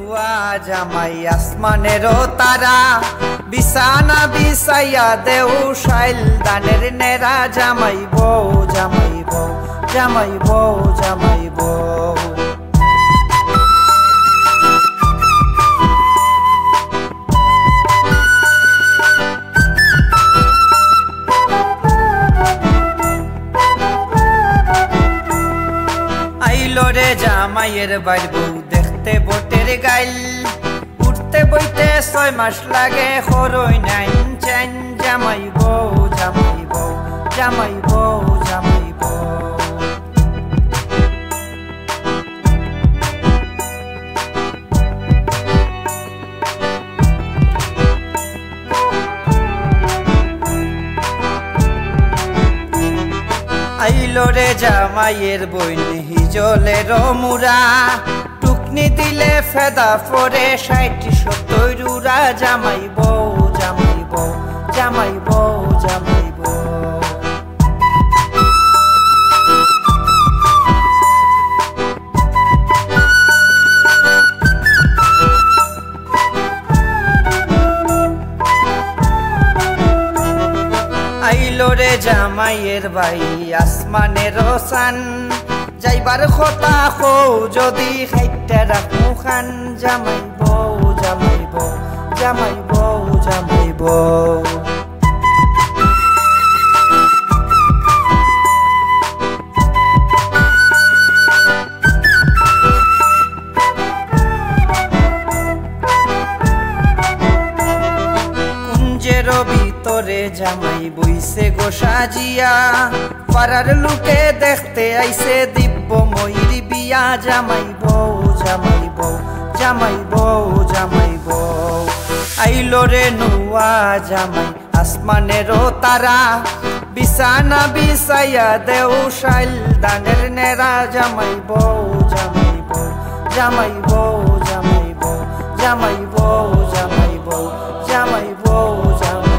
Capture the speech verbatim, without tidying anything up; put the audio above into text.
নুয়া জামাই আসমানেরও তারা বিছানা বিছাইয়া দেউ শাইল দানের নেরা জামাই বউ জামাই বউ জামাই বউ জামাই বউ আইলো রে জামাইয়ের বাইর বউ দেখতে বটের গাইল উঠতে বইতে ছয় মাস লাগে হরই নাইন চাইন জামাই বউ জামাই বউ জামাই বউ জামাই বউ আইলো রে জামাইয়ের বইন হিজলের মুরা টুকনি দিলে ফেদা পরে ষাট সত্তর উরা জামাই বউ জামাই বউ জামাই বউ জামাই বউ আইলো রে জামাইয়ের ভাই আসমানের সান যাইবার কথা খো যদি খাইতে রাখু খান জামাই বউ জামাই বউ জামাই বউ জামাই বউ ভিতরে জামাই বইছে গো সাজিয়া পাড়ার লোকে দেখতে আইছে দিব্য ময়ূর বিয়া জামাই বউ জামাই বউ জামাই বউ জামাই বউ আইলো রে নুয়া জামাই আসমানেরও তারা বিছানা বিছাইয়া দেউ শাইল দানের নেরা জামাই বউ জামাই বউ জামাই বউ জামাই বউ জামাই বউ জামাই বউ জামাই বউ জামাই